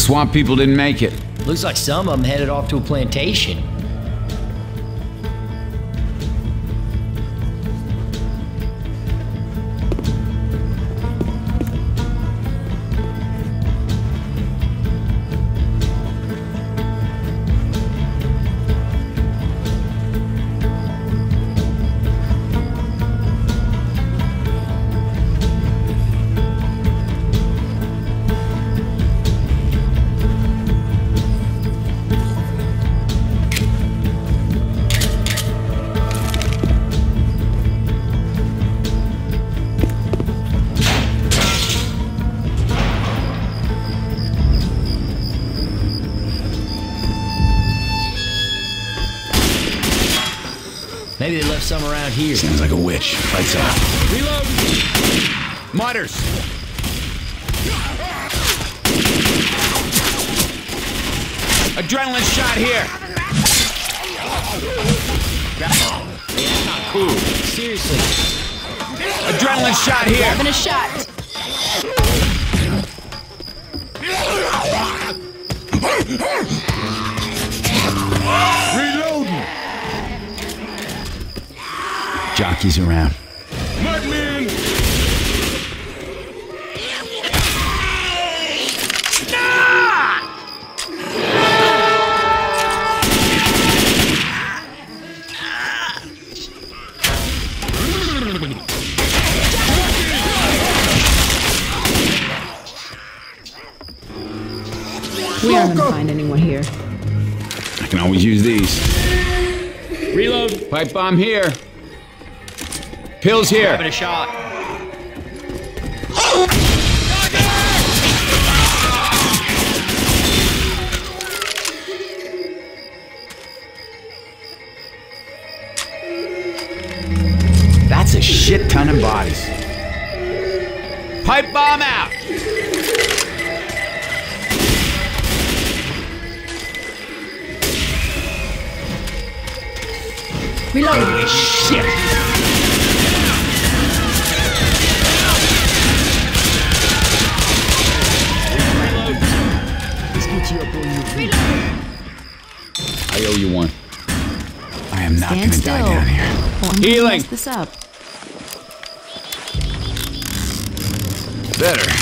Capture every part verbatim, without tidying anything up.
Swamp people didn't make it. Looks like some of them headed off to a plantation. Maybe they left some around here. Sounds like a witch. Lights out. Reload! Martyrs! Adrenaline shot here! That's not cool. Seriously. Adrenaline shot here! Having a shot. Reloading! Jockeys around. Mudmen! We aren't gonna find anyone here. I can always use these. Reload! Pipe bomb here. Pills here. Having a shot. That's a shit ton of bodies. Pipe bomb out. Reload. Shit. I owe you one. I am not Stand gonna still. die down here. One can Healing. mess this up. Better.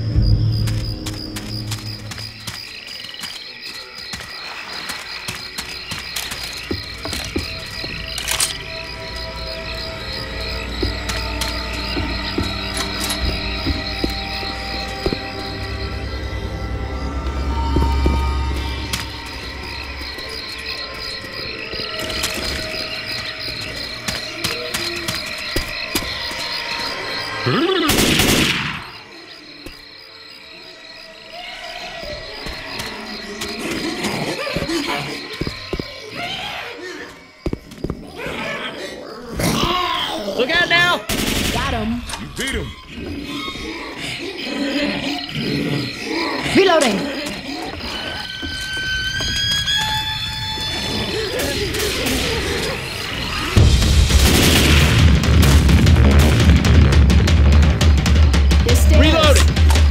Look out now! Got him. You beat him. Reloading. This stairs. Reloading.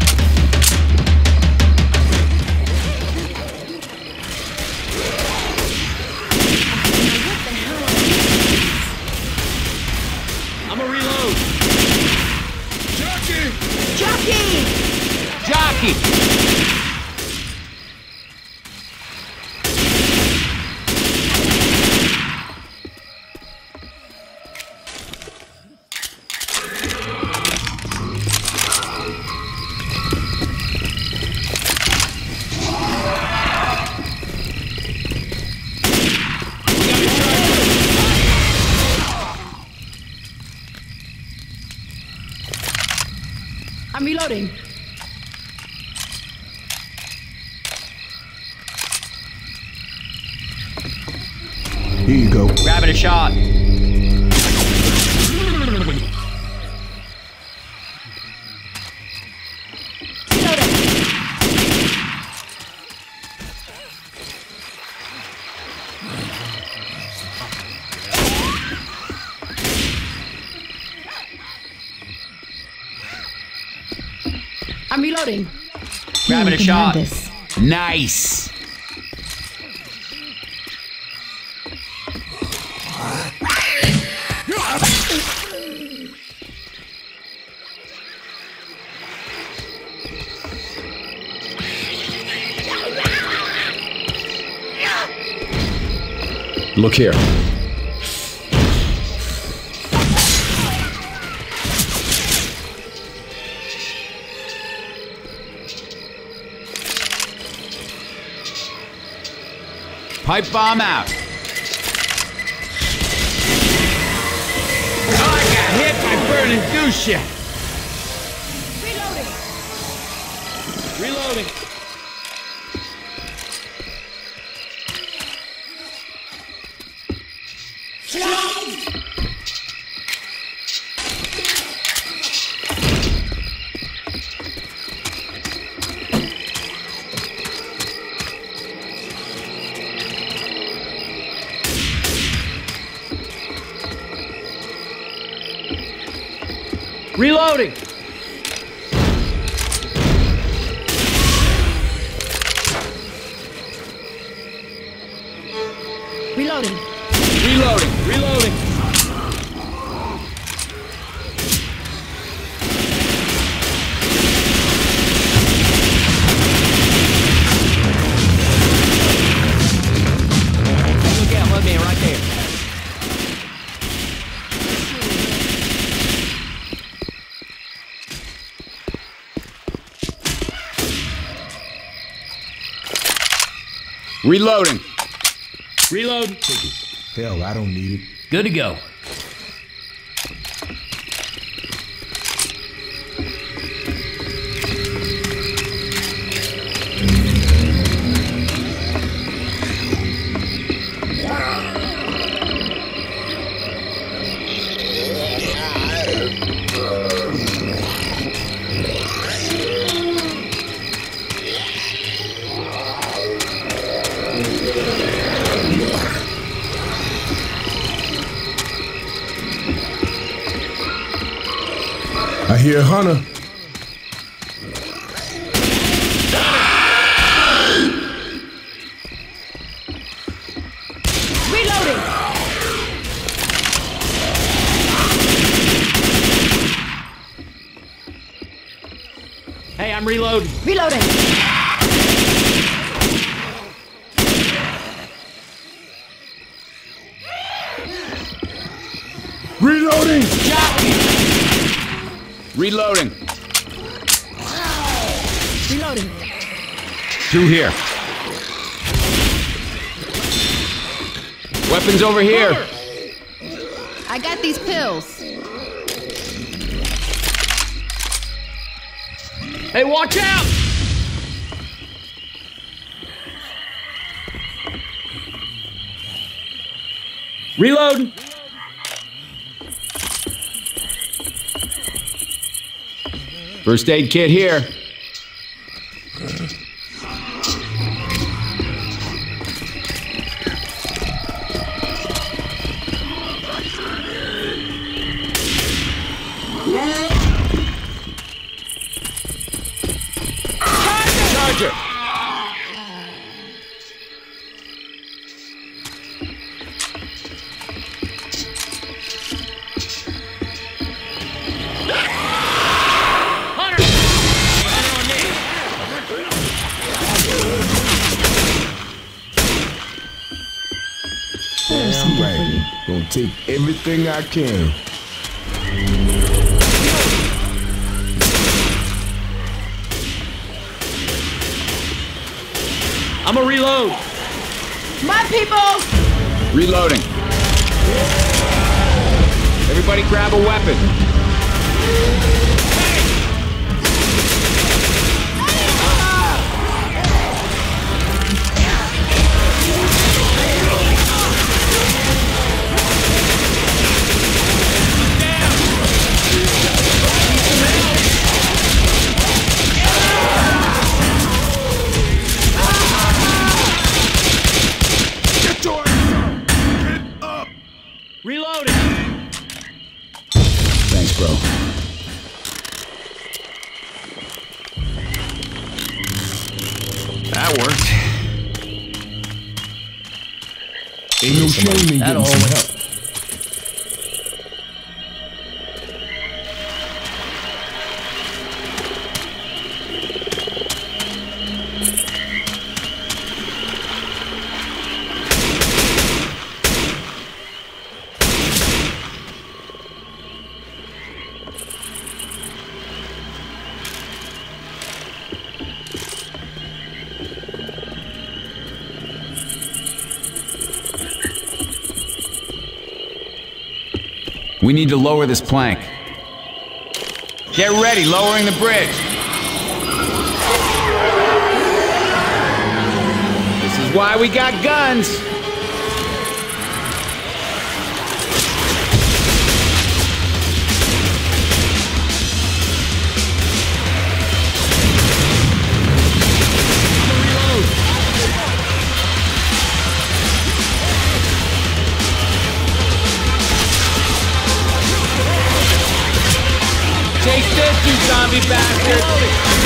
I'm a reload! Jockey! Jockey. Jockey. I'm reloading. Here you go. Grabbing a shot. I'm reloading. Grabbing a You can shot. have this. Nice. Look here. Pipe bomb out. Oh, I got hit by burning goose shit. Reloading. Reloading. Reloading! Reloading. Reloading! Reloading! Look out, Mudman right there. Reloading. Reload. Hell, I don't need it. Good to go. I hear Hunter. Reloading. Hey, I'm reloading. Reloading. Reloading! Reloading. Reloading. Two here. Weapons over here. I got these pills. Hey, watch out! Reload! First aid kit here. Charger! Hunter! Hunter on me! Damn right. Gonna take everything I can. I'm a reload! My people. Reloading. Everybody grab a weapon. Reloading! Thanks, bro. That that worked. Ain't no shame in That'll getting some hold. help. We need to lower this plank. Get ready, lowering the bridge. This is why we got guns. Chase this, you zombie bastard!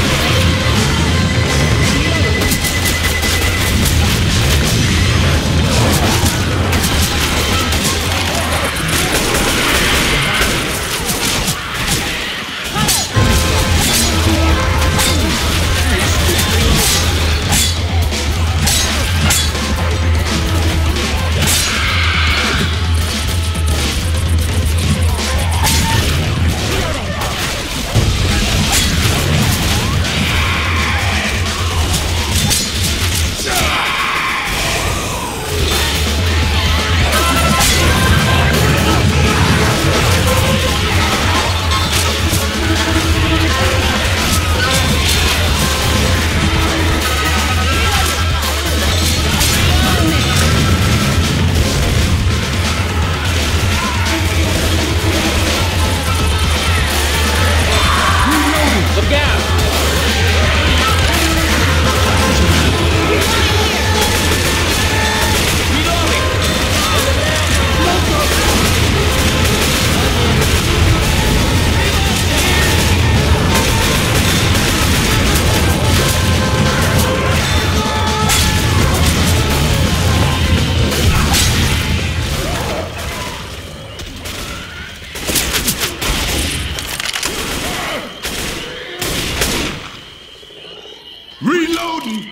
Reloading!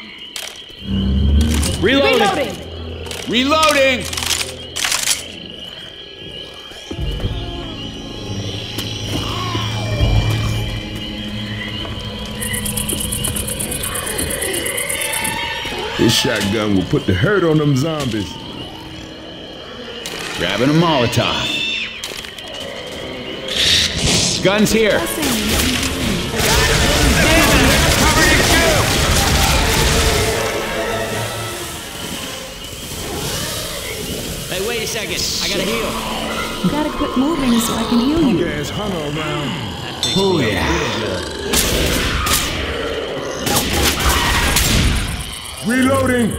Reloading! Reloading! This shotgun will put the hurt on them zombies. Grabbing a Molotov. Guns here. Hey, wait a second. I gotta heal. You gotta quit moving so I can heal you. Gas hunter around. Oh yeah. Reloading!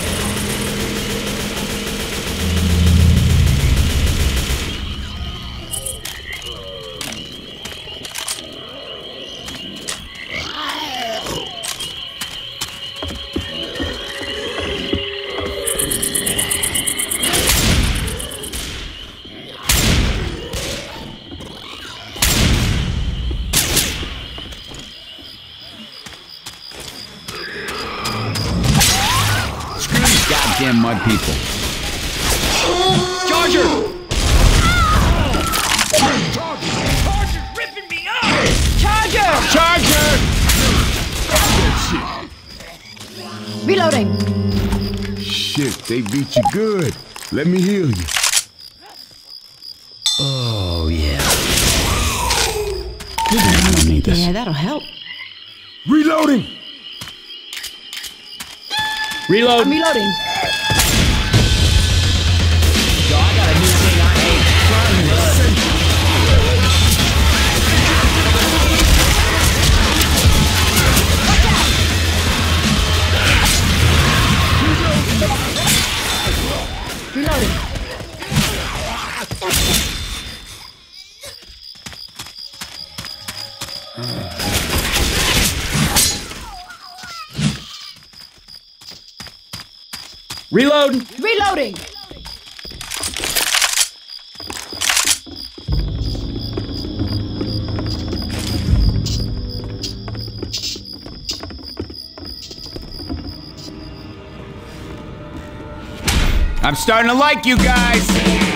Goddamn mud people. Charger! Charger's ripping me up! Charger! Charger! Reloading. Shit, they beat you good. Let me heal you. Oh yeah. I don't need this. Yeah, that'll help. Reloading! Reload! I'm reloading. Yo, I got a new thing I hate. Trying this. Reloading. Reload! Reloading! I'm starting to like you guys.